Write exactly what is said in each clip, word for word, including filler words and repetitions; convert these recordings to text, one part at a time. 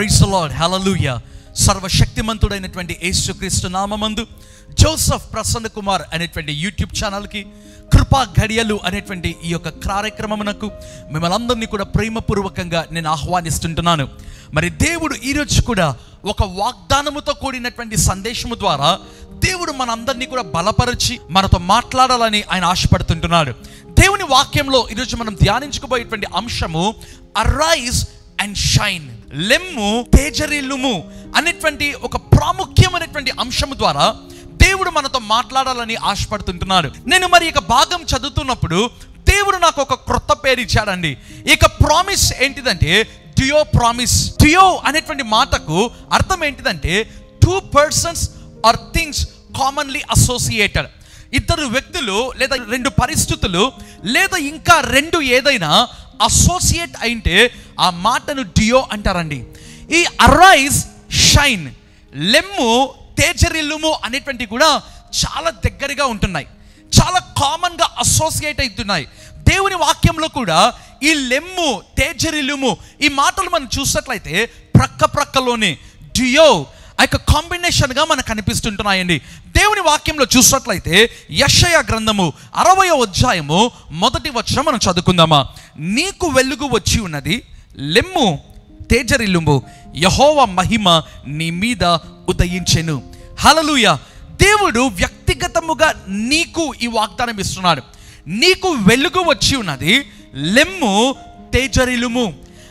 Praise the Lord, hallelujah. సర్వశక్తిమంతుడైనటువంటి యేసుక్రీస్తు నామమందు జోసెఫ్ ప్రసన్న కుమార్ అనేటువంటి యూట్యూబ్ ఛానల్కి, కృపా ఘడియలు అనేటువంటి ఈ యొక్క కార్యక్రమమునకు మిమ్మల్ని అందరినీ కూడా ప్రేమపూర్వకంగా నేను ఆహ్వానిస్తుంటున్నాను. మరి దేవుడు ఈరోజు కూడా ఒక వాగ్దానముతో కూడినటువంటి సందేశము ద్వారా దేవుడు మనందరినీ కూడా బలపరిచి మనతో మాట్లాడాలని ఆయన ఆశపడుతుంటున్నాడు. దేవుని వాక్యంలో ఈరోజు మనం ధ్యానించుకోబోయేటువంటి అంశము అరైజ్ అండ్ షైన్. లెమ్ము తేజరిల్లుము అనేటువంటి ఒక ప్రాముఖ్యమైనటువంటి అంశము ద్వారా దేవుడు మనతో మాట్లాడాలని ఆశపడుతుంటున్నాడు. నేను మరి ఇక భాగం చదువుతున్నప్పుడు దేవుడు నాకు ఒక క్రొత్త పేరు ఇచ్చాడండి. ఇక ప్రామిస్ ఏంటిదంటే టియో ప్రామిస్. టియో అనేటువంటి మాటకు అర్థం ఏంటిదంటే two persons or things commonly associated. ఇద్దరు వ్యక్తులు లేదా రెండు పరిస్థితులు లేదా ఇంకా రెండు ఏదైనా అసోసియేట్ అయితే ఆ మాటను డియో అంటారండి. ఈ అరైజ్, షైన్, లెమ్ము, తేజరిల్లుము అనేటువంటి కూడా చాలా దగ్గరగా ఉంటున్నాయి, చాలా కామన్గా అసోసియేట్ అవుతున్నాయి. దేవుని వాక్యంలో కూడా ఈ లెమ్ము, తేజరిల్లుము ఈ మాటలు మనం చూసినట్లయితే ప్రక్క ప్రక్కలోనే డియో ఆ యొక్క కాంబినేషన్గా మనకు కనిపిస్తుంటున్నాయండి. దేవుని వాక్యంలో చూసినట్లయితే యెషయా గ్రంథము అరవయో అధ్యాయము మొదటి వచనం మనం చదువుకుందామా. నీకు వెలుగు వచ్చి ఉన్నది, లెమ్ము తేజరిల్లుము, యెహోవా మహిమ నీ మీద ఉదయించెను. హల్లెలూయా. దేవుడు వ్యక్తిగతముగా నీకు ఈ వాగ్దానం ఇస్తున్నాడు. నీకు వెలుగు వచ్చి ఉన్నది, లెమ్ము తేజరిల్లుము.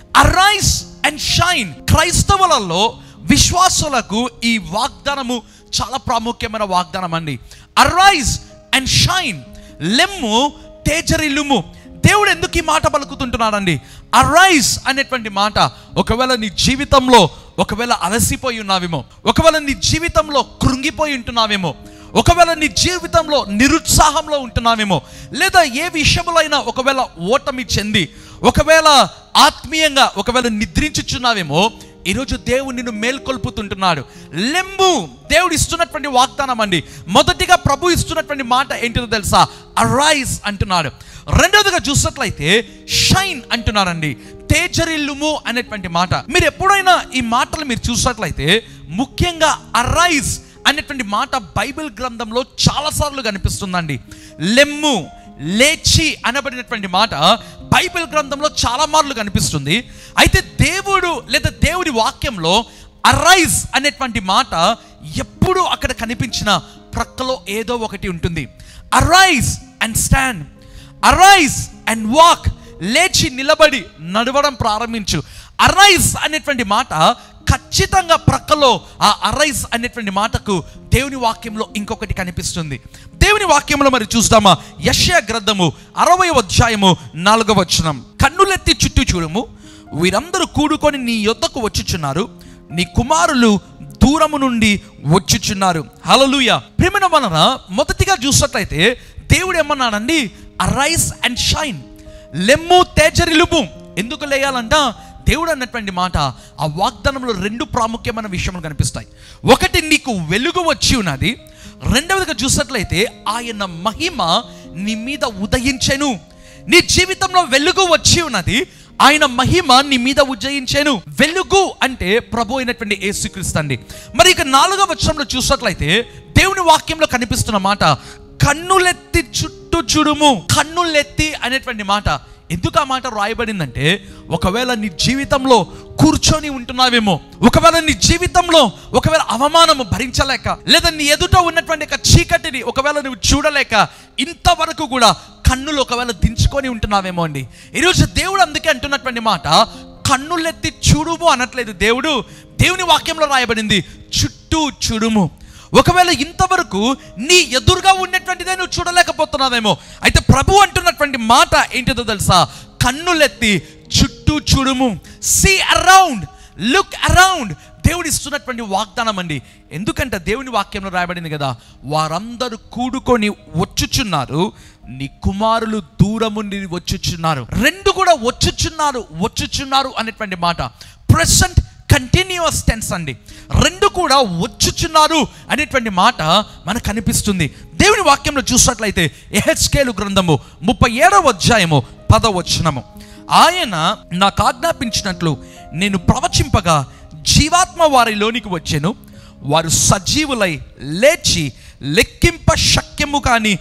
Arise and shine. క్రైస్తవులలో విశ్వాసులకు ఈ వాగ్దానము చాలా ప్రాముఖ్యమైన వాగ్దానం అండి. అరైజ్ అండ్ షైన్, లెమ్ము తేజరిల్లుము. దేవుడు ఎందుకు ఈ మాట పలుకుతుంటున్నాడండి? అరైజ్ అనేటువంటి మాట, ఒకవేళ నీ జీవితంలో ఒకవేళ అలసిపోయి ఉన్నావేమో, ఒకవేళ నీ జీవితంలో కృంగిపోయి ఉంటున్నావేమో, ఒకవేళ నీ జీవితంలో నిరుత్సాహంలో ఉంటున్నావేమో, లేదా ఏ విషయంలో ఒకవేళ ఓటమి చెంది ఒకవేళ ఆత్మీయంగా ఒకవేళ నిద్రించుచున్నావేమో, ఈరోజు దేవుడు నిన్ను మేల్కొల్పుతుంటున్నాడు. లెమ్ము దేవుడు ఇస్తున్నటువంటి వాగ్దానం అండి. మొదటిగా ప్రభు ఇస్తున్నటువంటి మాట ఏంటిదో తెలుసా? అరైజ్ అంటున్నాడు. రెండవదిగా చూసినట్లయితే షైన్ అంటున్నాడండి. తేజరిల్లుము అనేటువంటి మాట. మీరు ఎప్పుడైనా ఈ మాటలు మీరు చూసినట్లయితే ముఖ్యంగా అరైజ్ అనేటువంటి మాట బైబిల్ గ్రంథంలో చాలాసార్లు కనిపిస్తుందండి. లెమ్ము, లేచి అనబడినటువంటి మాట బైబిల్ గ్రంథంలో చాలా మార్లు కనిపిస్తుంది. అయితే దేవుడు లేదా దేవుడి వాక్యంలో అరైజ్ అనేటువంటి మాట ఎప్పుడు అక్కడ కనిపించిన ప్రక్కలో ఏదో ఒకటి ఉంటుంది. Arise and stand, arise and walk. లేచి నిలబడి నడవడం ప్రారంభించు. అరైజ్ అనేటువంటి మాట ఖచ్చితంగా ప్రక్కలో ఆ అరైజ్ అనేటువంటి మాటకు దేవుని వాక్యంలో ఇంకొకటి కనిపిస్తుంది. దేవుని వాక్యంలో మరి చూస్తామా? యెషయా గ్రంథము అరవై అధ్యాయము నాలుగవ వచనం. కన్నులెత్తి చుట్టూ చూడము, వీరందరూ కూడుకొని నీ యొద్దకు వచ్చుచున్నారు, నీ కుమారులు దూరము నుండి వచ్చుచున్నారు. హల్లెలూయా. ప్రియమైన వలన మొదటిగా చూసినట్లయితే దేవుడు ఏమన్నాడండి? అరైజ్ అండ్ షైన్, లెమ్ము తేజరిల్లుము. ఎందుకు లేయాలంట? దేవుడు అన్నటువంటి మాట ఆ వాగ్దానంలో రెండు ప్రాముఖ్యమైన విషయములు కనిపిస్తాయి. ఒకటి, నీకు వెలుగు వచ్చి ఉన్నది. రెండవదిగా చూసినట్లయితే ఆయన మహిమ నీ మీద ఉదయించెను. నీ జీవితంలో వెలుగు వచ్చి ఉన్నది, ఆయన మహిమ నీ మీద ఉదయించెను. వెలుగు అంటే ప్రభు అయినటువంటి యేసుక్రీస్తు అండి. మరి ఇక నాలుగవ వచనంలో చూసినట్లయితే దేవుని వాక్యంలో కనిపిస్తున్న మాట కన్నులెత్తి చుట్టూ చూడుము. కన్నులెత్తి అనేటువంటి మాట ఎందుకు ఆ మాట రాయబడిందంటే, ఒకవేళ నీ జీవితంలో కూర్చొని ఉంటున్నావేమో, ఒకవేళ నీ జీవితంలో ఒకవేళ అవమానము భరించలేక, లేదా నీ ఎదుట ఉన్నటువంటి చీకటిని ఒకవేళ నువ్వు చూడలేక ఇంతవరకు కూడా కన్నులు ఒకవేళ దించుకొని ఉంటున్నావేమో అండి. ఈరోజు దేవుడు అందుకే అంటున్నటువంటి మాట కన్నులెత్తి చూడుము అనట్లేదు దేవుడు. దేవుని వాక్యంలో రాయబడింది చుట్టూ చూడుము. ఒకవేళ ఇంతవరకు నీ ఎదురుగా ఉన్నటువంటిదే నువ్వు చూడలేకపోతున్నావేమో, అయితే ప్రభు అంటున్నటువంటి మాట ఏంటిదో తెలుసా? కన్నులెత్తి చుట్టూ చూడుము. See around, look around. దేవుడు ఇస్తున్నటువంటి వాగ్దానం అండి. ఎందుకంటే దేవుని వాక్యంలో రాయబడింది కదా, వారందరూ కూడుకొని వచ్చుచున్నారు, నీ కుమారులు దూరము నుండి వచ్చుచున్నారు. రెండు కూడా వచ్చుచున్నారు, వచ్చుచున్నారు అనేటువంటి మాట ప్రెసెంట్ కంటిన్యూస్ టెన్స్ అండి. రెండు కూడా వచ్చుచున్నారు అనేటువంటి మాట మనకు కనిపిస్తుంది. దేవుని వాక్యంలో చూసినట్లయితే యెహెజ్కేలు గ్రంథము ముప్పై ఏడవ అధ్యాయము పదవ వచనము. ఆయన నాకు ఆజ్ఞాపించినట్లు నేను ప్రవచింపగా జీవాత్మ వారిలోనికి వచ్చెను, వారు సజీవులై లేచి లెక్కింప శక్యము కాని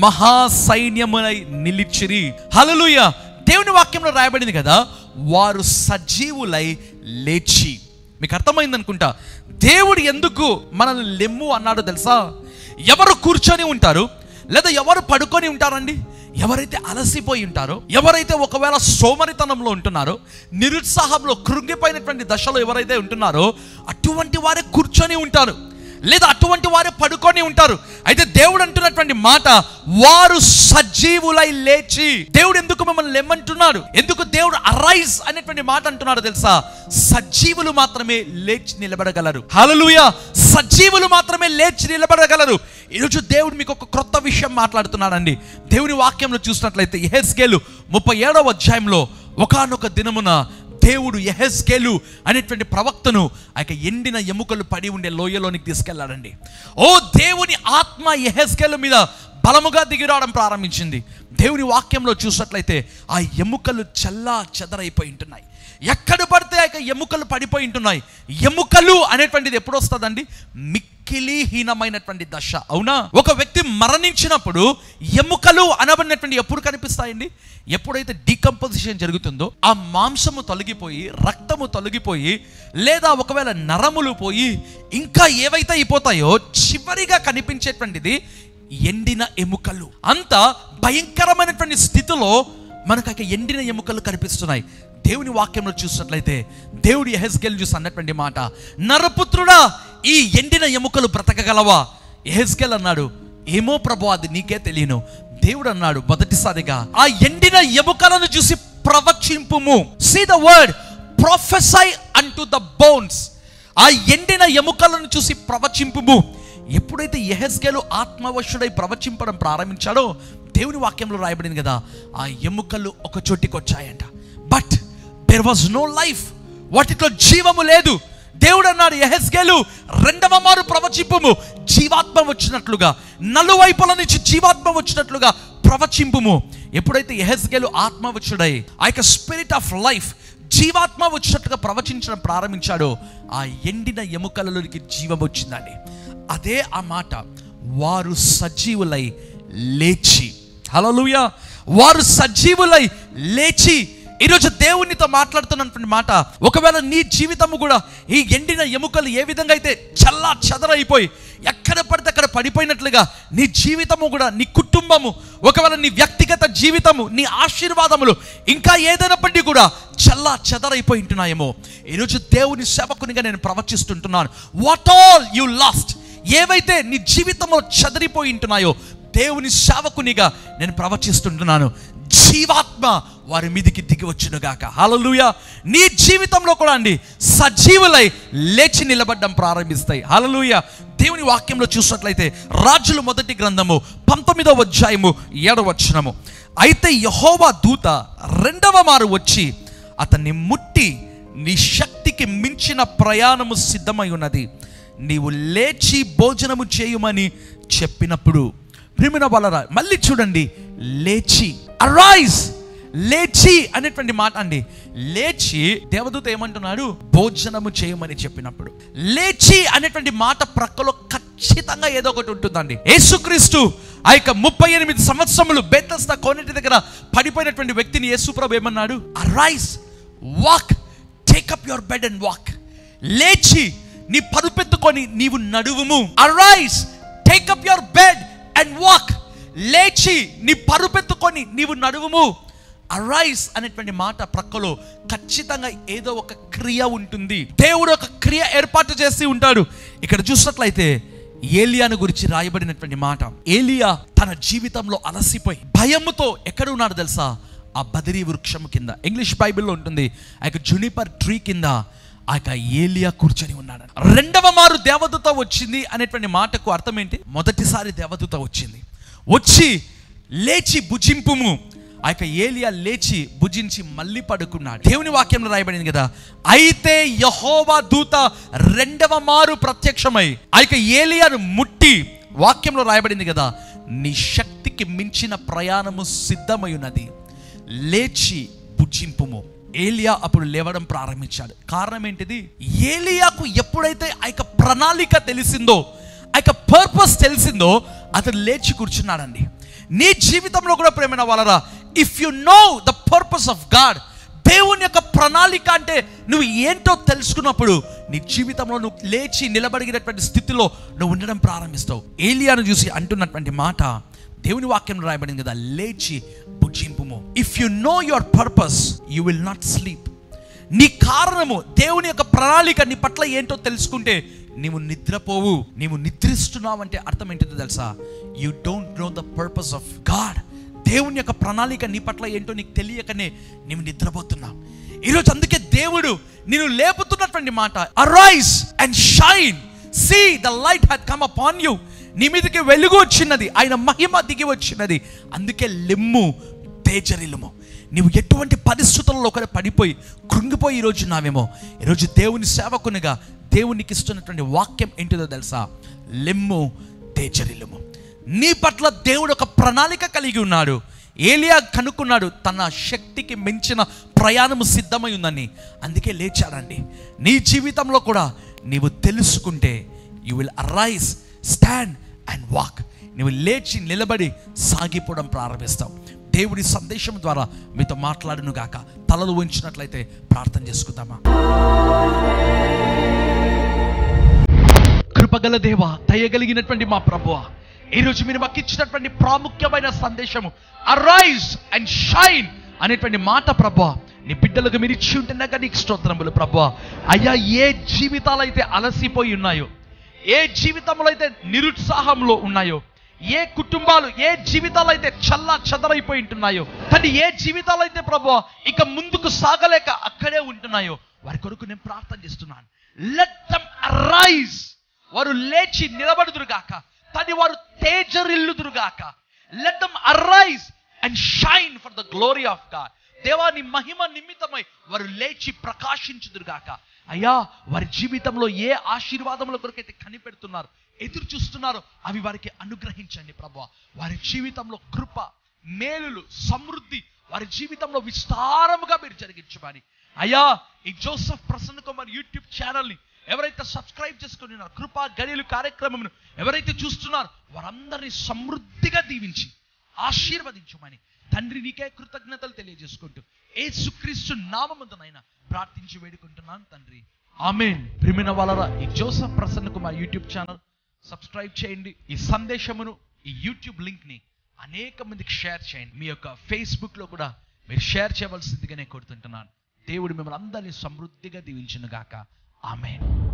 మహాసైన్యమునై నిలిచిరి. హల్లెలూయా. దేవుని వాక్యంలో రాయబడింది కదా, వారు సజీవులై లేచి. మీకు అర్థమైంది అనుకుంటా. దేవుడు ఎందుకు మనల్ని లెమ్ము అన్నాడో తెలుసా? ఎవరు కూర్చొని ఉంటారు లేదా ఎవరు పడుకొని ఉంటారండి? ఎవరైతే అలసిపోయి ఉంటారో, ఎవరైతే ఒకవేళ సోమరితనంలో ఉంటున్నారో, నిరుత్సాహంలో కృంగిపోయినటువంటి దశలో ఎవరైతే ఉంటున్నారో అటువంటి వారే కూర్చొని ఉంటారు, లేదా అటువంటి వారే పడుకొని ఉంటారు. అయితే దేవుడు అంటున్నటువంటి మాట, వారు సజీవులై లేచి. దేవుడు ఎందుకు మిమ్మల్ని లెమ్మంటున్నాడు? ఎందుకు దేవుడు అరైజ్ అనేటువంటి మాట అంటున్నాడు తెలుసా? సజీవులు మాత్రమే లేచి నిలబడగలరు. హల్లెలూయా. సజీవులు మాత్రమే లేచి నిలబడగలరు. ఈరోజు దేవుడు మీకు ఒక క్రొత్త విషయం మాట్లాడుతున్నాడండి. దేవుని వాక్యంలో చూసినట్లయితే యెహెజ్కేలు ముప్పై ఏడవ అధ్యాయంలో ఒకానొక దినమున దేవుడు యెహెజ్కేలు అనేటువంటి ప్రవక్తను ఆ యొక్క ఎండిన ఎముకలు పడి ఉండే లోయలోనికి తీసుకెళ్లాడండి. ఓ దేవుని ఆత్మ యెహెజ్కేలు మీద బలముగా దిగిరావడం ప్రారంభించింది. దేవుని వాక్యంలో చూసినట్లయితే ఆ ఎముకలు చల్లా చెదరైపోయి ఉంటున్నాయి. ఎక్కడ పడితే ఆ యొక్క ఎముకలు పడిపోయి ఉంటున్నాయి. ఎముకలు అనేటువంటిది ఎప్పుడు వస్తుందండి? మిక్కిలి హీనమైనటువంటి దశ. అవునా? ఒక వ్యక్తి మరణించినప్పుడు ఎముకలు అనబడినటువంటి ఎప్పుడు కనిపిస్తాయండి? ఎప్పుడైతే డీకంపోజిషన్ జరుగుతుందో, ఆ మాంసము తొలగిపోయి, రక్తము తొలగిపోయి, లేదా ఒకవేళ నరములు పోయి ఇంకా ఏవైతే అయిపోతాయో చివరిగా కనిపించేటువంటిది ఎండిన ఎముకలు. అంత భయంకరమైనటువంటి స్థితిలో మనకు ఎండిన ఎముకలు కనిపిస్తున్నాయి. దేవుని వాక్యంలో చూసినట్లయితే దేవుడు యెహెజ్కేలు చూసి అన్నటువంటి మాట, నరపుత్రుడా, ఈ ఎండిన ఎముకలు బ్రతకగలవా? యెహెజ్కేలు అన్నాడు, ఏమో ప్రభు, అది నీకే తెలియను. దేవుడు అన్నాడు మొదటిసారిగా, ఆ ఎండిన ఎముకలను చూసి ప్రవచింపుము. See the word prophesy unto the bones. ఆ ఎండిన ఎముకలను చూసి ప్రవచింపుము. ఎప్పుడైతే యెహెజ్కేలు ఆత్మవశుడై ప్రవచింపడం ప్రారంభించాడో, దేవుని వాక్యంలో రాయబడింది కదా, ఆ ఎముకలు ఒక చోటికి వచ్చాయంట. But there was no life. వాటిలో జీవము లేదు. దేవుడు అన్నాడు, యెహెజ్కేలు రెండవ మారు ప్రవచింపుము, జీవాత్మ వచ్చినట్లుగా, నలువైపుల నుంచి జీవాత్మ వచ్చినట్లుగా ప్రవచింపుము. ఎప్పుడైతే యెహెజ్కేలు ఆత్మవచ్చుడై ఆ యొక్క స్పిరిట్ ఆఫ్ లైఫ్, జీవాత్మ వచ్చినట్లుగా ప్రవచించడం ప్రారంభించాడో, ఆ ఎండిన ఎముకలలోకి జీవం వచ్చిందండి. అదే ఆ మాట, వారు సజీవులై లేచి. హల్లెలూయా. వారు సజీవులై లేచి. ఈరోజు దేవునితో మాట్లాడుతున్నటువంటి మాట, ఒకవేళ నీ జీవితము కూడా ఈ ఎండిన ఎముకలు ఏ విధంగా అయితే చల్లా చెదరైపోయి ఎక్కడ పడితే అక్కడ పడిపోయినట్లుగా నీ జీవితము కూడా, నీ కుటుంబము, ఒకవేళ నీ వ్యక్తిగత జీవితము, నీ ఆశీర్వాదములు ఇంకా ఏదైనప్పటికీ కూడా చల్లా చెదరైపోయి ఉంటున్నాయేమో, ఈరోజు దేవుని సేవకునిగా నేను ప్రవచిస్తుంటున్నాను. వాట్ ఆల్ యు లాస్ట్, ఏవైతే నీ జీవితంలో చెదరిపోయి ఉంటున్నాయో, దేవుని సేవకునిగా నేను ప్రవచిస్తుంటున్నాను. జీవాత్మ వారి మీదికి దిగి వచ్చునుగాక. హల్లెలూయా. నీ జీవితంలో కూడా అండి సజీవులై లేచి నిలబడడం ప్రారంభిస్తాయి. హల్లెలూయా. దేవుని వాక్యంలో చూసినట్లయితే రాజుల మొదటి గ్రంథము పంతొమ్మిదవ అధ్యాయము ఏడవ వచనము, అయితే యెహోవా దూత రెండవ మారు వచ్చి అతన్ని ముట్టి, నీ శక్తికి మించిన ప్రయాణము సిద్ధమై ఉన్నది, నీవు లేచి భోజనము చేయుమని చెప్పినప్పుడు. ప్రియమైన వాళ్ళరా, మళ్ళీ చూడండి, లేచి, అరైజ్, లేచి అనేటువంటి మాట అండి. లేచి దేవదూత ఏమంటున్నాడు? భోజనము చేయమని చెప్పినప్పుడు. లేచి అనేటువంటి మాట ప్రక్కలో ఖచ్చితంగా ఏదో ఒకటి ఉంటుందండి. యేసుక్రీస్తు ఆ యొక్క ముప్పై ఎనిమిది సంవత్సరములు బెతెస్దా కోనేటి దగ్గర పడిపోయినటువంటి వ్యక్తిని యేసుప్రభు ఏమన్నాడు? Arise, walk, take up your bed and walk. లేచి నీ పరుపెత్తుకొని నీవు నడువుము. Arise, take up your bed and walk. లేచి నీ పరుపెత్తుకొని నీవు నడువుము. అరైజ్ అనేటువంటి మాట ప్రక్కలో ఖచ్చితంగా ఏదో ఒక క్రియ ఉంటుంది. దేవుడు ఒక క్రియ ఏర్పాటు చేసి ఉంటాడు. ఇక్కడ చూసినట్లయితే ఏలియాను గురించి రాయబడినటువంటి మాట, ఏలియా తన జీవితంలో అలసిపోయి భయముతో ఎక్కడ ఉన్నాడు తెలుసా? ఆ బదిరీ వృక్షము కింద. ఇంగ్లీష్ బైబిల్లో ఉంటుంది, ఆ యొక్క జునిపర్ ట్రీ కింద ఆ యొక్క ఏలియా కూర్చొని ఉన్నాడు. రెండవ మారు దేవదూత వచ్చింది అనేటువంటి మాటకు అర్థం ఏంటి? మొదటిసారి దేవదూత వచ్చింది, వచ్చి లేచి భుజింపుము. ఆ యొక్క ఏలియా లేచి భుజించి మళ్ళీ పడుకున్నాడు. దేవుని వాక్యంలో రాయబడింది కదా, అయితే యెహోవా దూత రెండవ మారు ప్రత్యక్షమై ఆ యొక్క ఏలియాను ముట్టి, వాక్యంలో రాయబడింది కదా, నీ శక్తికి మించిన ప్రయాణము సిద్ధమై ఉన్నది, లేచి భుజింపుము. ఏలియా అప్పుడు లేవడం ప్రారంభించాడు. కారణం ఏంటిది? ఏలియాకు ఎప్పుడైతే ఆ యొక్క ప్రణాళిక తెలిసిందో, ఆ యొక్క పర్పస్ తెలిసిందో, అతను లేచి కూర్చున్నాడండి. నీ జీవితంలో కూడా ప్రేమైన వాళ్ళరా, if you know the purpose of God, దేవుని యొక్క ప్రణాళిక అంటే నువ్వు ఏంటో తెలుసుకున్నప్పుడు నీ జీవితంలో నువ్వు లేచి నిలబడినటువంటి స్థితిలో నువ్వు ఉండడం ప్రారంభిస్తావు. ఏలియాను చూసి అంటున్నటువంటి మాట దేవుని వాక్యం రాయబడింది కదా, లేచి భుజింపుము. If you know your purpose you will not sleep. నీ కారణము, దేవుని యొక్క ప్రణాళిక నీ పట్ల ఏంటో తెలుసుకుంటే నీవు నిద్రపోవు. నీవు నిద్రిస్తున్నావు అంటే అర్థం ఏంటో తెలుసా? You don't know the purpose of God. దేవుని యొక్క ప్రణాళిక నీ పట్ల ఏంటో నీకు తెలియకనే నీవు నిద్రపోతున్నావు. ఈరోజు అందుకే దేవుడు నిన్ను లేపుతున్నటువంటి మాట, arise and shine, see the light had come upon you. నీ మీదకి వెలుగు వచ్చినది, ఆయన మహిమ దిగి వచ్చినది. అందుకే లెమ్ము, తేజరిల్లుము. నీవు ఎటువంటి పరిస్థితుల్లో ఒకటి పడిపోయి కృంగిపోయి ఈరోజు నావేమో, ఈరోజు దేవుని సేవకునిగా దేవునికి ఇస్తున్నటువంటి వాక్యం ఏంటిదో తెలుసా? లెమ్ము, తేజరిల్లుము. నీ పట్ల దేవుడు ఒక ప్రణాళిక కలిగి ఉన్నాడు. ఏలియా కనుక్కున్నాడు, తన శక్తికి మించిన ప్రయాణము సిద్ధమై ఉందని. అందుకే లేచాడండి. నీ జీవితంలో కూడా నీవు తెలుసుకుంటే you will arise, stand and walk. నువ్వు లేచి నిలబడి సాగిపోవడం ప్రారంభిస్తావు. దేవుడి సందేశం ద్వారా మీతో మాట్లాడును గాక. తలలు ఉంచినట్లయితే ప్రార్థన చేసుకుందామా? కృపగల దేవా, దయగలిగినటువంటి మా ప్రభువా, ఈరోజు మీరు మాకు ఇచ్చినటువంటి ప్రాముఖ్యమైన సందేశము అరైజ్ అండ్ షైన్ అనేటువంటి మాట ప్రభువా, నీ బిడ్డలకు మీరు ఇచ్చి ఉంటున్నాక నీకు స్తోత్రములు ప్రభువా. అయ్యా, ఏ జీవితాలు అయితే అలసిపోయి ఉన్నాయో, ఏ జీవితంలో అయితే నిరుత్సాహంలో ఉన్నాయో, ఏ కుటుంబాలు, ఏ జీవితాలు అయితే చల్లా చెదరైపోయి ఉంటున్నాయో, కానీ ఏ జీవితాలు అయితే ప్రభువా ఇక ముందుకు సాగలేక అక్కడే ఉంటున్నాయో, వారి కొరకు నేను ప్రార్థన చేస్తున్నాను. Let them arise. వారు లేచి నిలబడుదురుగాక, తని వారు తేజరిల్లుదురుగాక. Let them arise and shine for the glory of God. దేవాని మహిమ నిమిత్తమై వారు లేచి ప్రకాశించుదురుగాక. అయ్యా, వారి జీవితంలో ఏ ఆశీర్వాదముల కొరకైతే కనిపెడుతున్నారు, ఎదురు చూస్తున్నారు, అవి వారికి అనుగ్రహించండి ప్రభువా. వారి జీవితంలో కృప, మేలులు, సమృద్ధి వారి జీవితంలో విస్తారముగా మీరు జరిగించమని. అయ్యా, ఈ జోసెఫ్ ప్రసన్న కుమార్ యూట్యూబ్ ఛానల్ని ఎవరైతే సబ్స్క్రైబ్ చేసుకుని ఉన్నారు, కృపా గడియలు కార్యక్రమం ఎవరైతే చూస్తున్నారు, వారందరినీ సమృద్ధిగా దీవించి ఆశీర్వదించమని తండ్రి నీకే కృతజ్ఞతలు తెలియజేసుకుంటూ యేసుక్రీస్తు నామమున ప్రార్థించి వేడుకుంటున్నాను తండ్రి, ఆమేన్. ప్రియమైన వాళ్ళరా, ఈ Joseph Prasanna Kumar YouTube channel subscribe చేయండి. ఈ సందేశమును, ఈ యూట్యూబ్ లింక్ ని అనేక మందికి షేర్ చేయండి. మీ యొక్క ఫేస్బుక్ లో కూడా మీరు షేర్ చేయవలసిందిగా నేను కోరుతుంటున్నాను. దేవుడు మిమ్మల్ని అందరినీ సమృద్ధిగా దీవించును గాక. ఆమేన్.